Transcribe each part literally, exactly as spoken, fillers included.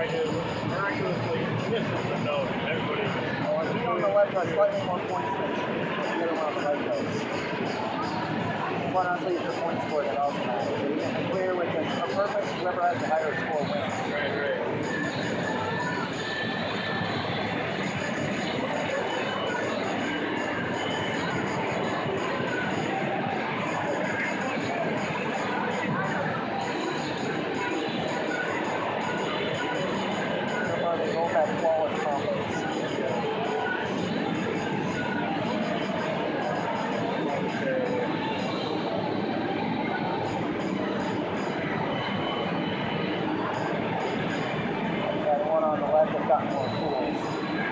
try to miraculously miss it, but no, everybody. Oh, I think on the left are slightly more points than the other one on the right goes. One honestly is the point score that also matters. You can clear with a, a perfect, whoever has the higher score wins. Right, right. They both have flawless combos. That one on the left has got more tools.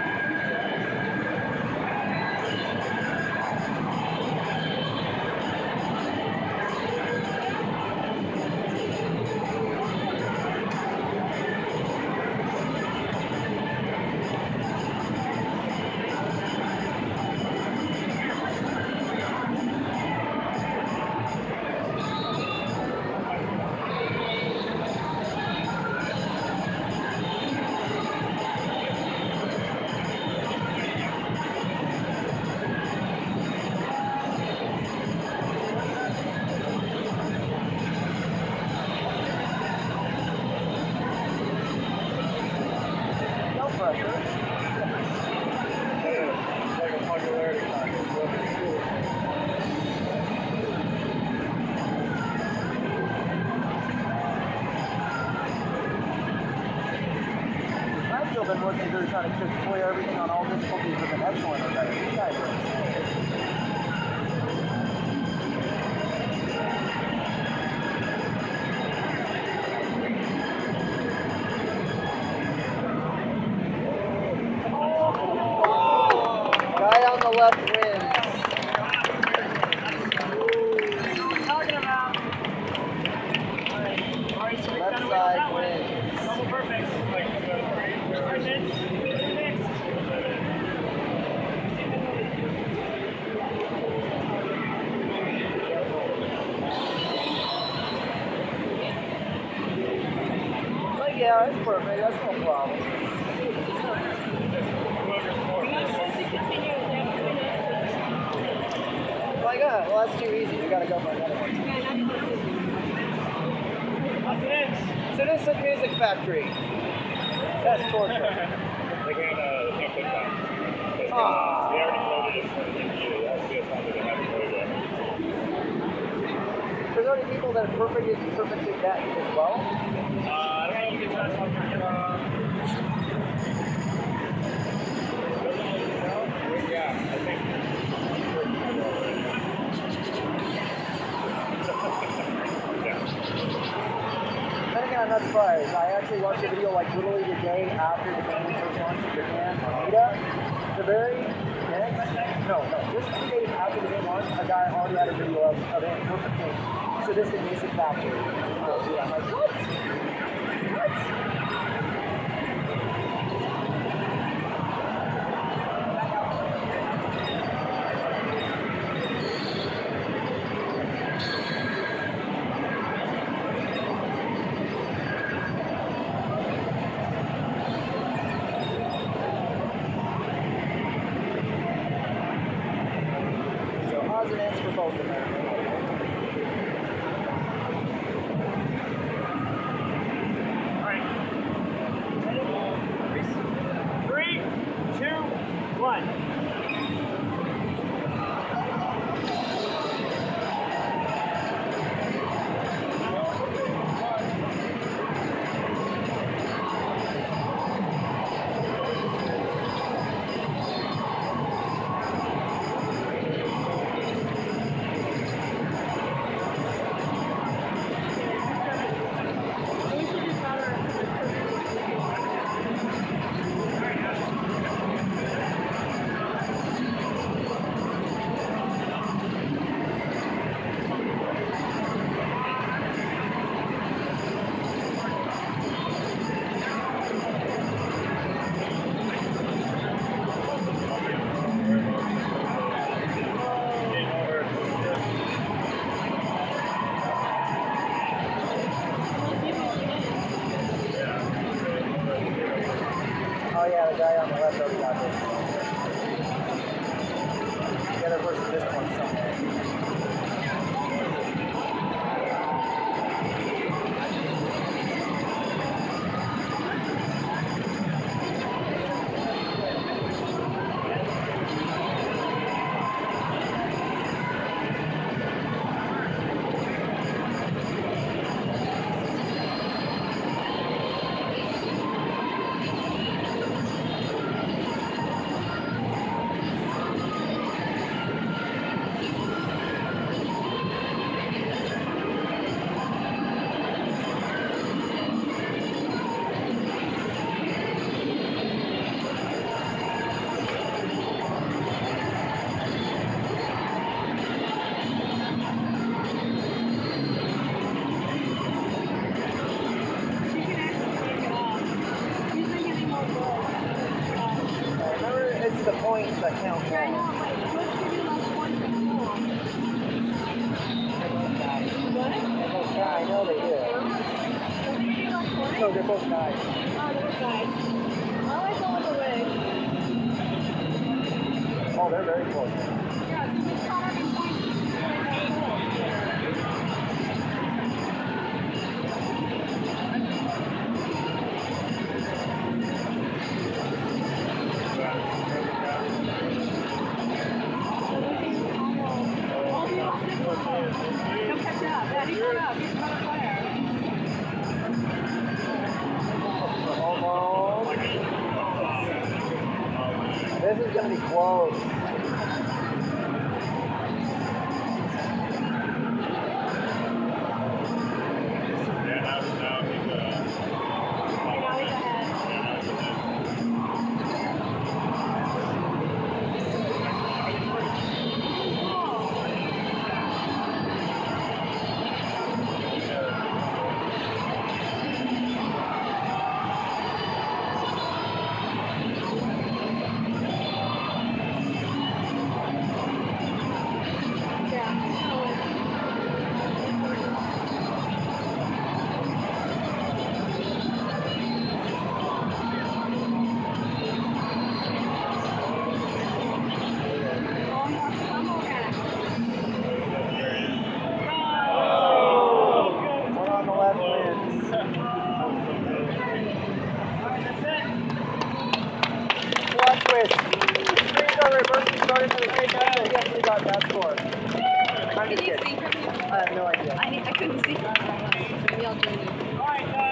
Been working through trying to clear everything on all difficulties with an excellent or better. These guys are insane. Oh. Guy on the left wins. That's what I'm talking about. Alright, alright, so we Left got away with side that one. wins. Double perfect. Next. Like, yeah, it's perfect. That's no problem. Like, uh, well, that's too easy. We gotta go for another one. What's it is? So this is Music Factory. That's torture. They're going to no click time. They Ah. already loaded it for the review. That's the time that they haven't loaded it. There's already people that have perfected, perfected that as well. Uh, I don't know if it's that one. Yeah, I think. Then again, I'm not surprised. I actually watched a video like literally the day after the game first launched in Japan on Vita. The very next, no, no, just two days after the game launched, a guy already had a video of, of it perfectly. So this is Music Factory. I'm like, what? What? Odds and ends for both of them. Three, two, one. Oh yeah, the guy on the left already got this. The other person, this one somewhere. It's the points that count. Yeah, I know, but let's give you less points than cool. What? They're both guys. I know they do. Let's give you less points? No, they're both guys. Oh, they're both guys. I always go with the wig. Oh, they're very close. Yeah, because it's not having points. It's cool. Come catch up. Yeah, he's coming up. He's another player. Almost. This is going to be close. Yeah, now, now he's, uh, Okay, now he's ahead. One on the left wins. Plot twist. Screens are reversing starting for the same time that he actually got that score. I'm Can just you kidding. see from here? I have no idea. I, need, I couldn't see from here. Maybe I'll join you. All right, guys.